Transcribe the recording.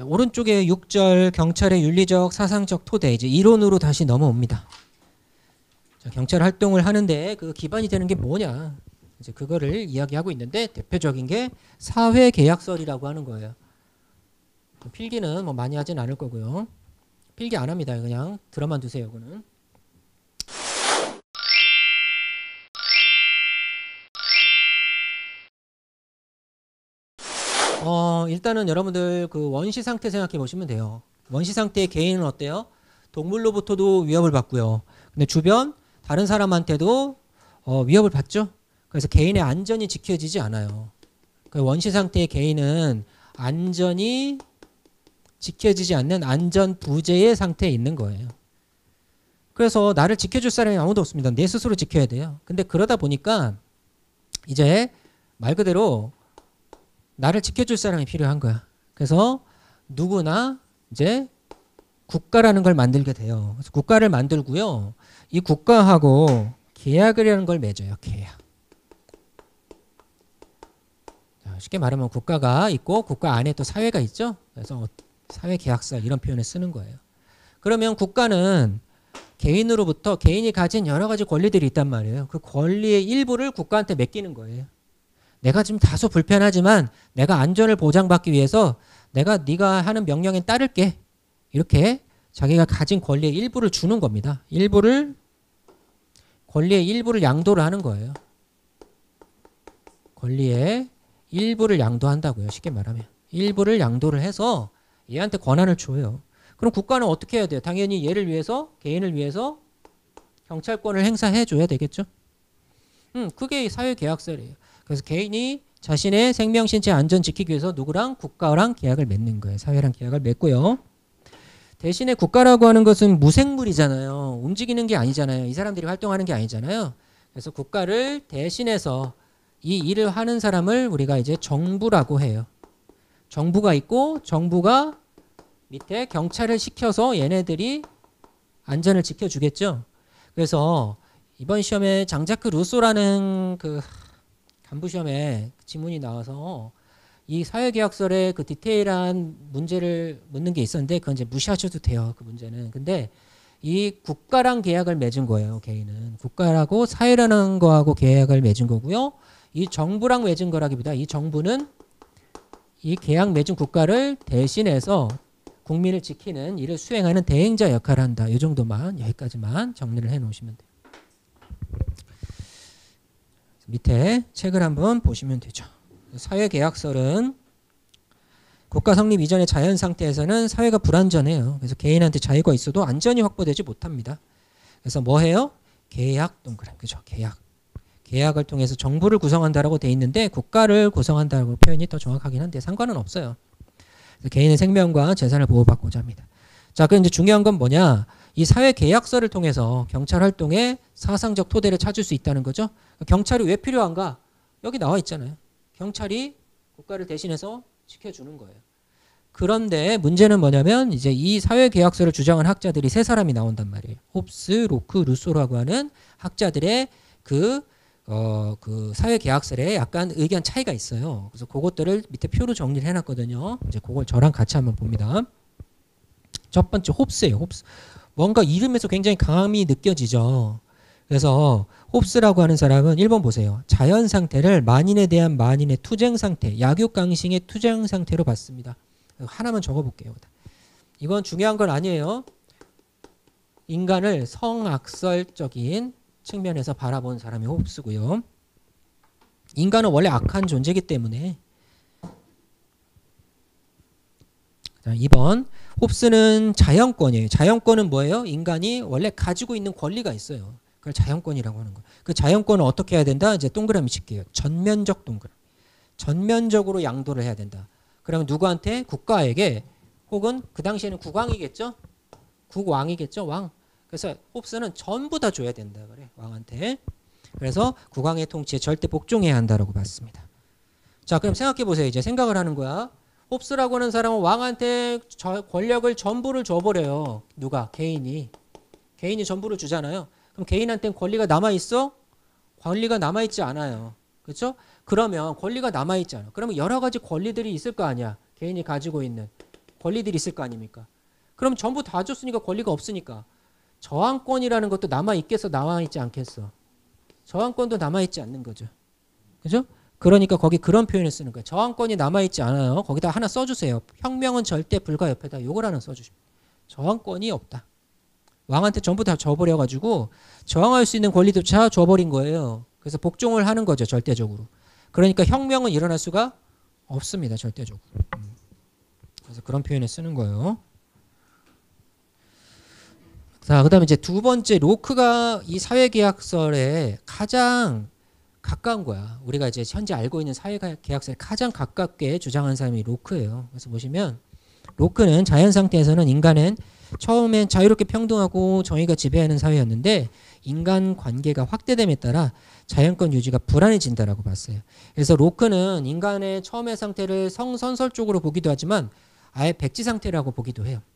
오른쪽에 6절 경찰의 윤리적 사상적 토대 이제 이론으로 다시 넘어옵니다. 자, 경찰 활동을 하는데 그 기반이 되는 게 뭐냐? 이제 그거를 이야기하고 있는데 대표적인 게 사회 계약설이라고 하는 거예요. 필기는 뭐 많이 하진 않을 거고요. 필기 안 합니다. 그냥 들어만 두세요. 그거는. 일단은 여러분들 그 원시 상태 생각해 보시면 돼요. 원시 상태의 개인은 어때요? 동물로부터도 위협을 받고요. 근데 주변 다른 사람한테도 위협을 받죠. 그래서 개인의 안전이 지켜지지 않아요. 그 원시 상태의 개인은 안전이 지켜지지 않는 안전 부재의 상태에 있는 거예요. 그래서 나를 지켜줄 사람이 아무도 없습니다. 내 스스로 지켜야 돼요. 근데 그러다 보니까 이제 말 그대로 나를 지켜줄 사람이 필요한 거야. 그래서 누구나 이제 국가라는 걸 만들게 돼요. 그래서 국가를 만들고요. 이 국가하고 계약이라는 걸 맺어요. 계약. 자, 쉽게 말하면 국가가 있고 국가 안에 또 사회가 있죠. 그래서 사회 계약설 이런 표현을 쓰는 거예요. 그러면 국가는 개인으로부터 개인이 가진 여러 가지 권리들이 있단 말이에요. 그 권리의 일부를 국가한테 맡기는 거예요. 내가 좀 다소 불편하지만 내가 안전을 보장받기 위해서 내가 네가 하는 명령에 따를게. 이렇게 자기가 가진 권리의 일부를 주는 겁니다. 권리의 일부를 양도를 하는 거예요. 권리의 일부를 양도한다고요. 쉽게 말하면. 일부를 양도를 해서 얘한테 권한을 줘요. 그럼 국가는 어떻게 해야 돼요? 당연히 얘를 위해서, 개인을 위해서 경찰권을 행사해 줘야 되겠죠. 그게 사회계약설이에요. 그래서 개인이 자신의 생명, 신체 안전 지키기 위해서 누구랑? 국가랑 계약을 맺는 거예요. 사회랑 계약을 맺고요. 대신에 국가라고 하는 것은 무생물이잖아요. 움직이는 게 아니잖아요. 이 사람들이 활동하는 게 아니잖아요. 그래서 국가를 대신해서 이 일을 하는 사람을 우리가 이제 정부라고 해요. 정부가 있고 정부가 밑에 경찰을 시켜서 얘네들이 안전을 지켜주겠죠. 그래서 이번 시험에 장자크 루소라는 그 간부 시험에 지문이 나와서 이 사회계약설의 그 디테일한 문제를 묻는 게 있었는데 그건 이제 무시하셔도 돼요. 그 문제는. 근데 이 국가랑 계약을 맺은 거예요. 개인은. 국가라고 사회라는 거하고 계약을 맺은 거고요. 이 정부랑 맺은 거라기보다 이 정부는 이 계약 맺은 국가를 대신해서 국민을 지키는 일을 수행하는 대행자 역할을 한다. 이 정도만 여기까지만 정리를 해 놓으시면 돼요. 밑에 책을 한번 보시면 되죠. 사회계약설은 국가 성립 이전의 자연 상태에서는 사회가 불안전해요. 그래서 개인한테 자유가 있어도 안전이 확보되지 못합니다. 그래서 뭐 해요? 계약 동그라미. 그죠? 계약을 통해서 정부를 구성한다라고 돼 있는데 국가를 구성한다라고 표현이 더 정확하긴 한데 상관은 없어요. 그래서 개인의 생명과 재산을 보호받고자 합니다. 자, 그럼 이제 중요한 건 뭐냐? 이 사회계약설을 통해서 경찰 활동의 사상적 토대를 찾을 수 있다는 거죠. 경찰이 왜 필요한가? 여기 나와 있잖아요. 경찰이 국가를 대신해서 지켜주는 거예요. 그런데 문제는 뭐냐면 이제 이 사회계약설을 주장한 학자들이 세 사람이 나온단 말이에요. 홉스, 로크, 루소라고 하는 학자들의 그 사회계약설에 약간 의견 차이가 있어요. 그래서 그것들을 밑에 표로 정리를 해놨거든요. 이제 그걸 저랑 같이 한번 봅니다. 첫 번째 홉스예요. 홉스. 뭔가 이름에서 굉장히 강함이 느껴지죠. 그래서 홉스라고 하는 사람은 1번 보세요. 자연 상태를 만인에 대한 만인의 투쟁 상태, 약육강식의 투쟁 상태로 봤습니다. 하나만 적어볼게요. 이건 중요한 건 아니에요. 인간을 성악설적인 측면에서 바라본 사람이 홉스고요. 인간은 원래 악한 존재이기 때문에. 자, 2번 홉스는 자연권이에요. 자연권은 뭐예요? 인간이 원래 가지고 있는 권리가 있어요. 그걸 자연권이라고 하는 거예요. 그 자연권을 어떻게 해야 된다? 이제 동그라미 칠게요. 전면적 동그라미. 전면적으로 양도를 해야 된다. 그러면 누구한테? 국가에게, 혹은 그 당시에는 국왕이겠죠? 국왕이겠죠? 왕. 그래서 홉스는 전부 다 줘야 된다 그래. 왕한테. 그래서 국왕의 통치에 절대 복종해야 한다라고 봤습니다. 자, 그럼 생각해 보세요. 이제 생각을 하는 거야. 홉스라고 하는 사람은 왕한테 권력을 전부를 줘버려요. 누가? 개인이. 개인이 전부를 주잖아요. 그럼 개인한테는 권리가 남아있어? 권리가 남아있지 않아요. 그렇죠? 그러면 권리가 남아있지 않아. 그러면 여러 가지 권리들이 있을 거 아니야. 개인이 가지고 있는 권리들이 있을 거 아닙니까? 그럼 전부 다 줬으니까 권리가 없으니까 저항권이라는 것도 남아있겠어, 남아있지 않겠어? 저항권도 남아있지 않는 거죠. 그죠? 그러니까 거기 그런 표현을 쓰는 거예요. 저항권이 남아있지 않아요. 거기다 하나 써주세요. 혁명은 절대 불가 옆에다 요걸 하나 써주십니다. 저항권이 없다. 왕한테 전부 다 줘버려가지고 저항할 수 있는 권리조차 줘버린 거예요. 그래서 복종을 하는 거죠. 절대적으로. 그러니까 혁명은 일어날 수가 없습니다. 절대적으로. 그래서 그런 표현을 쓰는 거예요. 자, 그 다음에 이제 두 번째, 로크가 이 사회계약설에 가장 가까운 거야. 우리가 이제 현재 알고 있는 사회계약설에 가장 가깝게 주장하는 사람이 로크예요. 그래서 보시면 로크는 자연 상태에서는 인간은 처음엔 자유롭게 평등하고 정의가 지배하는 사회였는데 인간 관계가 확대됨에 따라 자연권 유지가 불안해진다라고 봤어요. 그래서 로크는 인간의 처음의 상태를 성선설적으로 보기도 하지만 아예 백지 상태라고 보기도 해요.